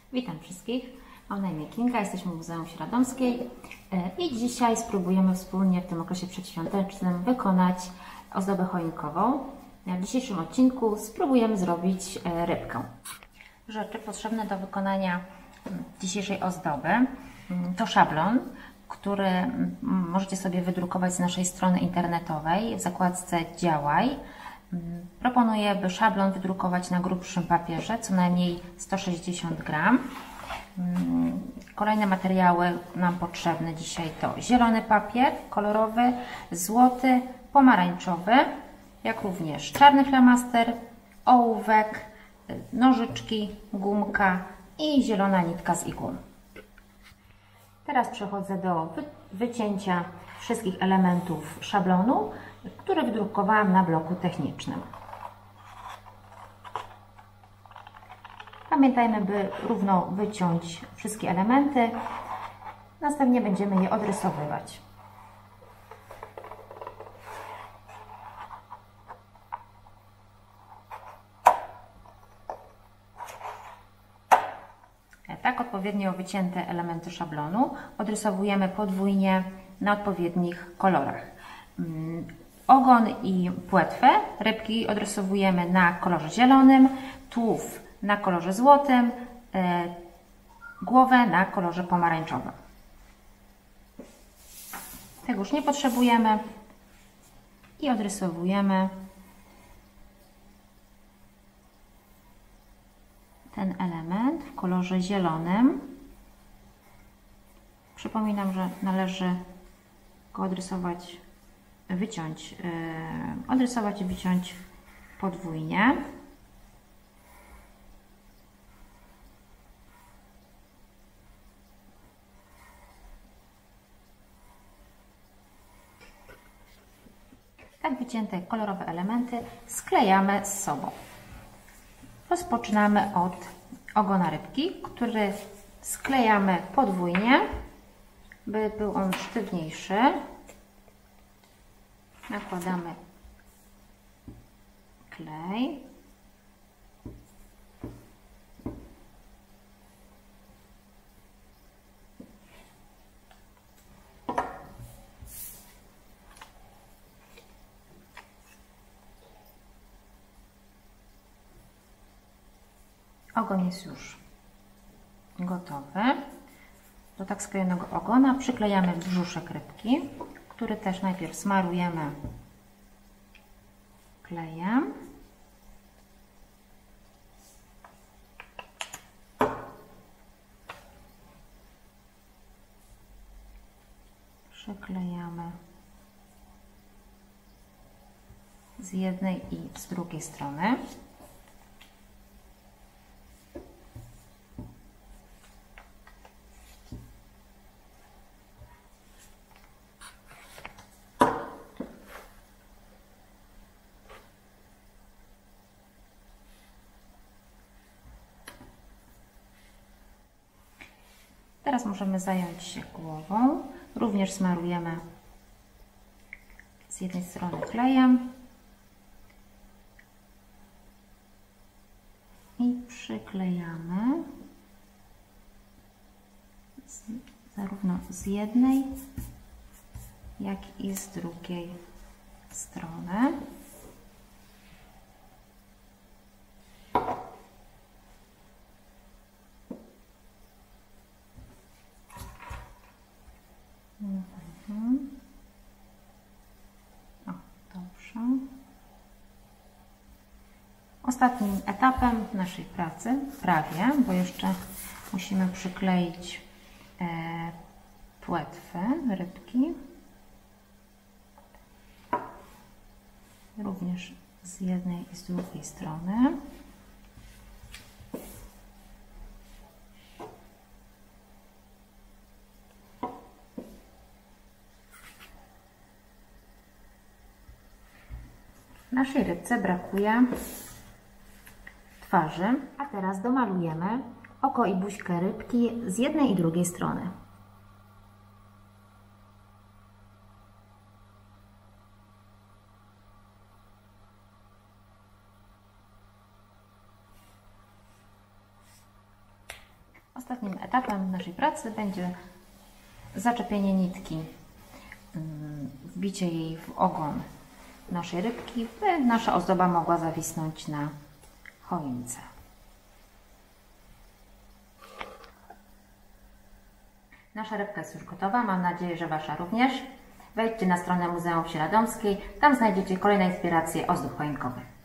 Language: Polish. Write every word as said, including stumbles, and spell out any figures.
Witam wszystkich. Mam na imię Kinga, jesteśmy w Muzeum Śradomskiej i dzisiaj spróbujemy wspólnie w tym okresie przedświątecznym wykonać ozdobę choinkową. W dzisiejszym odcinku spróbujemy zrobić rybkę. Rzeczy potrzebne do wykonania dzisiejszej ozdoby to szablon, który możecie sobie wydrukować z naszej strony internetowej w zakładce Działaj. Proponuję, by szablon wydrukować na grubszym papierze, co najmniej sto sześćdziesiąt gram. Kolejne materiały nam potrzebne dzisiaj to zielony papier kolorowy, złoty, pomarańczowy, jak również czarny flamaster, ołówek, nożyczki, gumka i zielona nitka z igłą. Teraz przechodzę do wycięcia wszystkich elementów szablonu, który wydrukowałam na bloku technicznym. Pamiętajmy, by równo wyciąć wszystkie elementy. Następnie będziemy je odrysowywać. Tak odpowiednio wycięte elementy szablonu odrysowujemy podwójnie na odpowiednich kolorach. Ogon i płetwę rybki odrysowujemy na kolorze zielonym, tułów na kolorze złotym, e, głowę na kolorze pomarańczowym. Tego już nie potrzebujemy i odrysowujemy ten element w kolorze zielonym. Przypominam, że należy go odrysować, wyciąć, yy, odrysować i wyciąć podwójnie. Tak wycięte kolorowe elementy sklejamy z sobą. Rozpoczynamy od ogona rybki, który sklejamy podwójnie, by był on sztywniejszy. Nakładamy klej. Ogon jest już gotowy. Do tak sklejonego ogona przyklejamy brzuszek rybki, który też najpierw smarujemy klejem. Przyklejamy z jednej i z drugiej strony. Teraz możemy zająć się głową. Również smarujemy z jednej strony klejem i przyklejamy z, zarówno z jednej, jak i z drugiej strony. Mhm. O, dobrze. Ostatnim etapem naszej pracy, prawie, bo jeszcze musimy przykleić e, płetwę rybki. Również z jednej i z drugiej strony. Naszej rybce brakuje twarzy, a teraz domalujemy oko i buźkę rybki z jednej i drugiej strony. Ostatnim etapem naszej pracy będzie zaczepienie nitki, wbicie jej w ogon naszej rybki, by nasza ozdoba mogła zawisnąć na choince. Nasza rybka jest już gotowa, mam nadzieję, że Wasza również. Wejdźcie na stronę Muzeum Wsi Radomskiej, tam znajdziecie kolejne inspiracje ozdób choinkowych.